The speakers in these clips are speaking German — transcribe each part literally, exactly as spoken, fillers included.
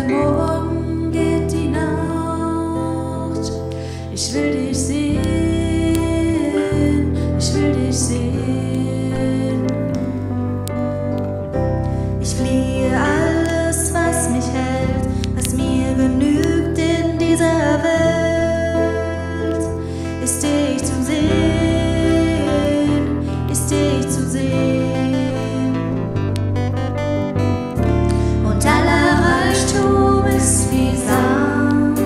der Morgen geht die Nacht. Ich will dich sehen, ich will dich sehen. Ich fliehe alles, was mich hält, was mir genügt in dieser Welt. Ist dich zu sehen, ist dich zu sehen. Und aller Reichtum ist wie Sand.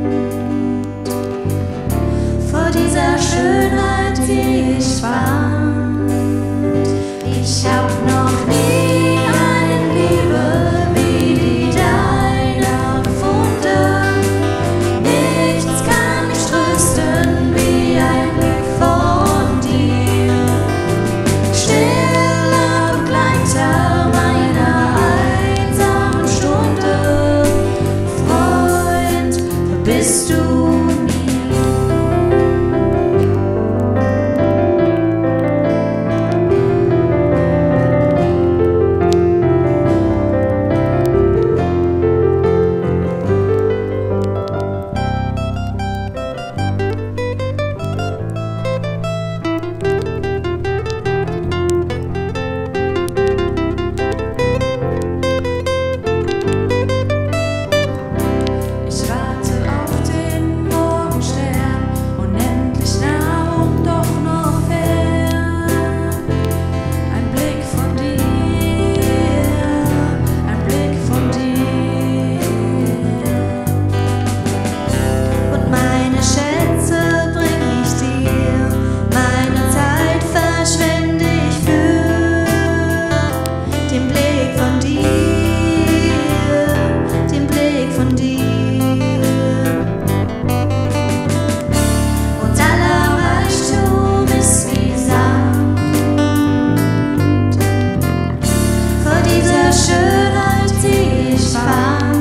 Vor dieser Schönheit, die ich fand. Ich hab noch nie eine Liebe wie die deine gefunden. Nichts kann mich trösten wie ein Blick von dir. Stiller Begleiter meiner einsamen Stunde. Freund, wo bist du mir? Ich warte auf den Morgenstern, unendlich nah und doch noch fern. Ein Blick von dir, ein Blick von dir. Und meine Schätze bring ich dir, meine Zeit verschwende ich für den Blick von dir, den Blick von dir. Und aller Reichtum ist wie Sand. Vor dieser Schönheit, die ich fand.